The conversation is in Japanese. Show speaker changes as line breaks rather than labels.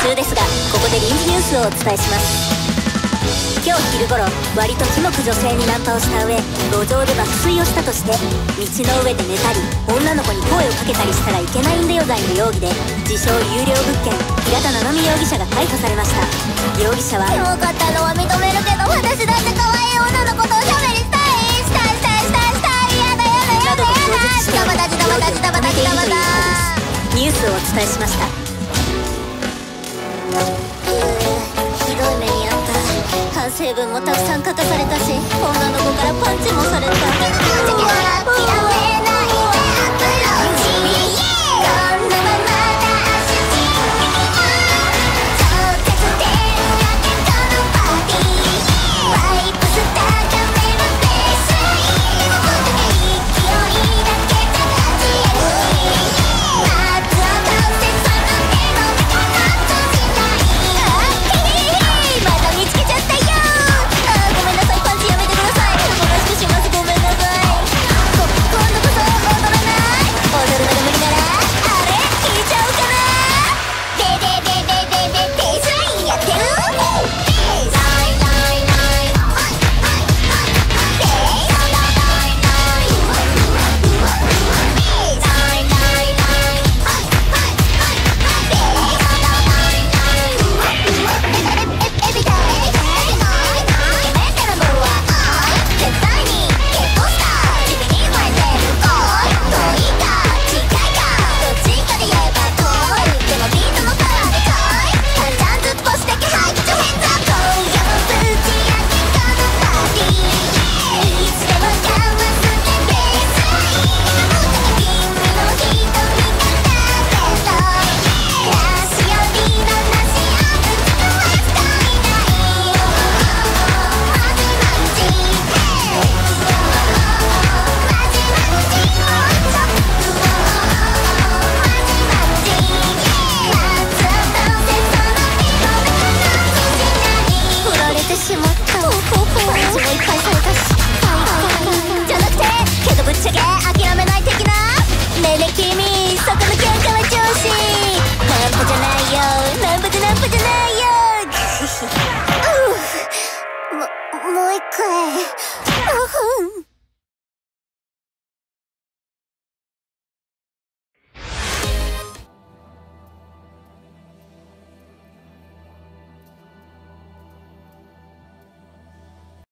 中ですが、ここで臨時ニュースをお伝えします。今日昼頃、割とキモく女性にナンパをした上、路上で爆睡をしたとして、道の上で寝たり女の子に声をかけたりしたらいけないんだよ罪の容疑で、自称有料物件平田七海容疑者が逮捕されました。容疑者は、
キモかったのは認めるけど、私だって可愛い女の子とおしゃべりしたいやだやだやだやだジタバタジタバタジタバタジタバタ。
ニュースをお伝えしました。
ひどい目にあった。反省文もたくさん書かされたし、女の子からパンチもされた。 もう一回。